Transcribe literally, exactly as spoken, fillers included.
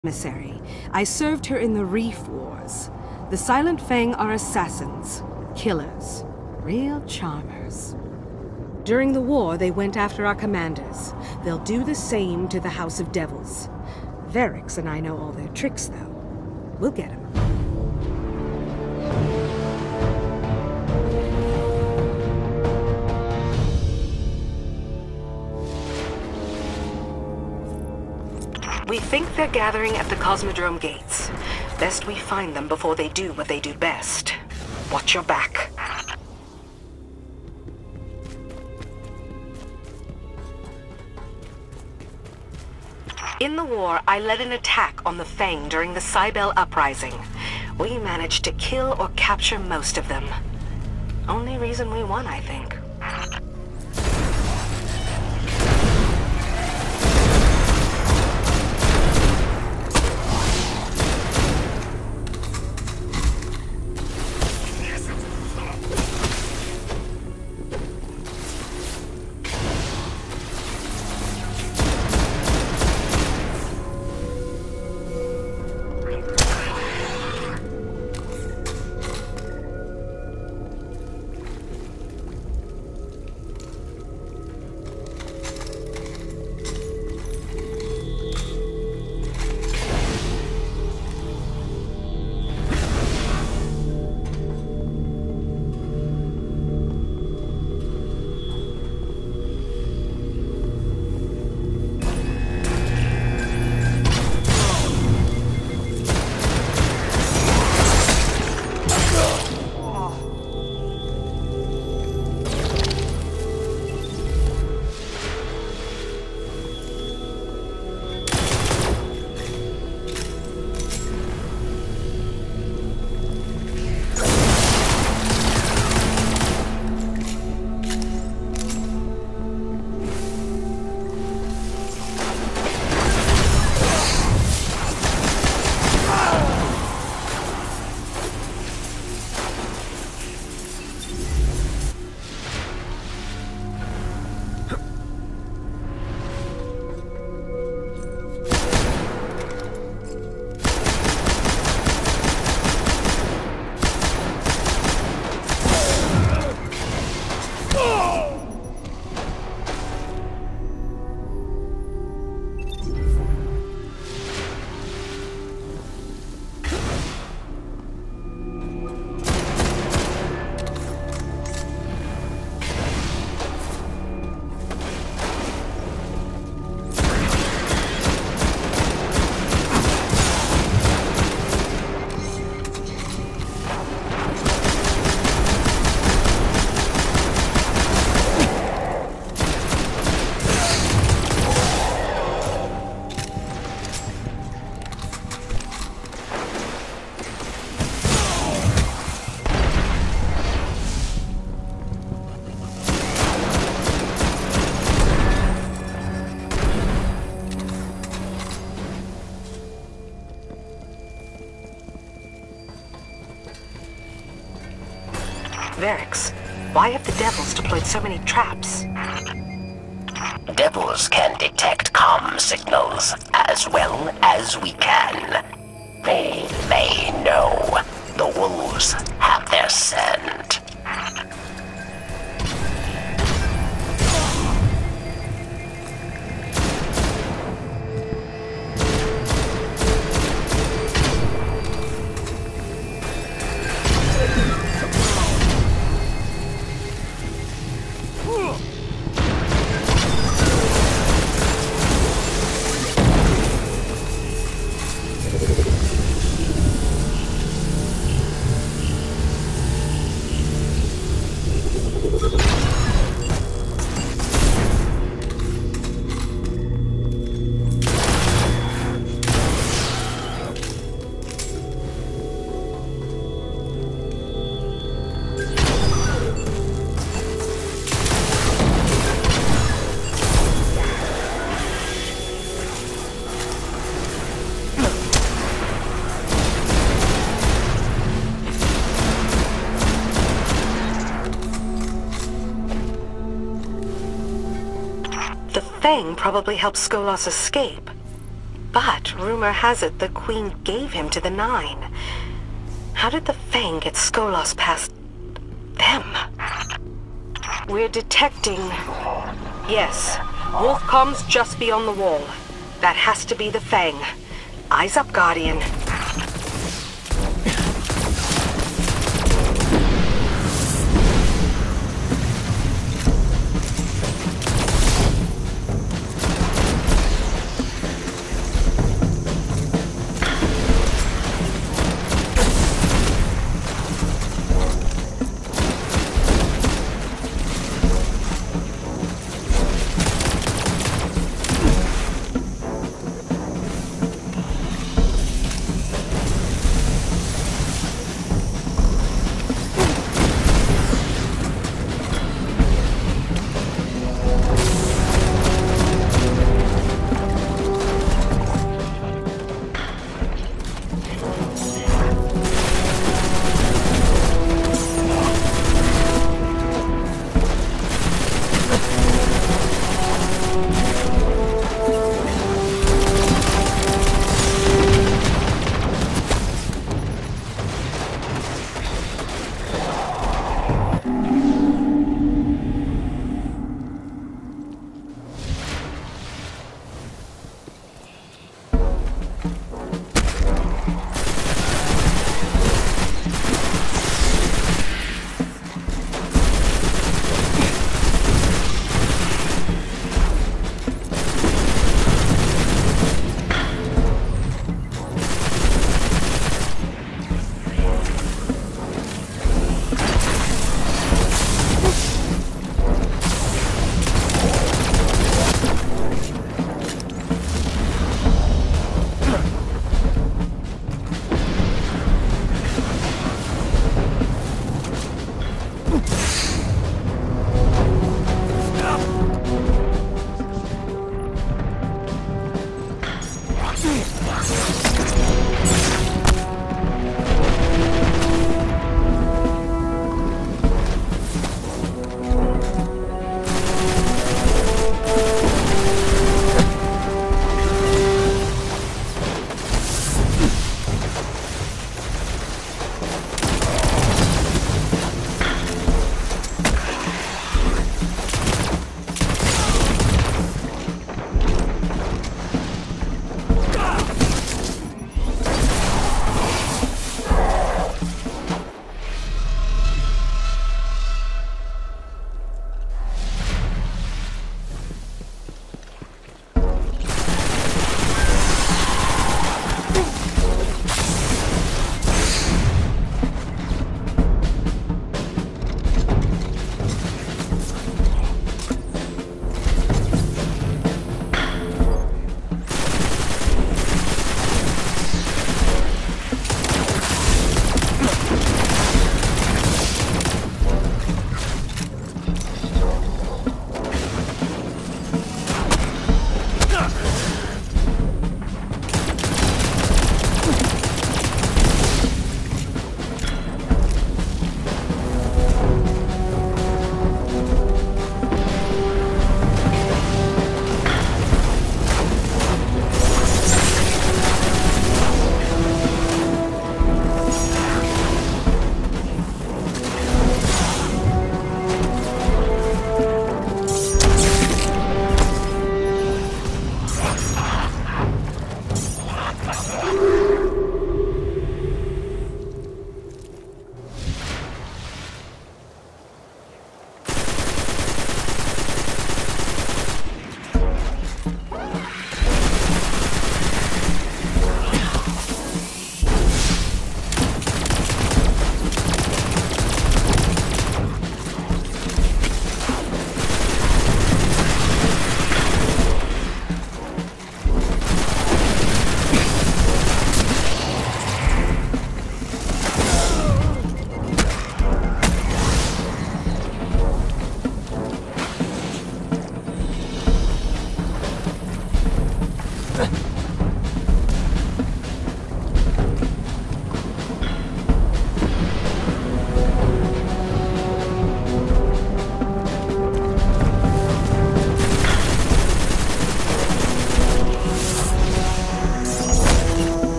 emissary. I served her in the Reef Wars. The Silent Fang are assassins, killers, real charmers. During the war, they went after our commanders. They'll do the same to the House of Devils. Verix and I know all their tricks, though. We'll get them. We think they're gathering at the Cosmodrome gates. Best we find them before they do what they do best. Watch your back. In the war, I led an attack on the Fang during the Cybele Uprising. We managed to kill or capture most of them. Only reason we won, I think. Verix, why have the Devils deployed so many traps? Devils can detect comm signals as well as we can. They may know the wolves have their scent. Fang probably helped Skolas escape. But rumor has it the Queen gave him to the Nine. How did the Fang get Skolos past them? We're detecting... Yes, Wolfcom's just beyond the wall. That has to be the Fang. Eyes up, Guardian. Ugh.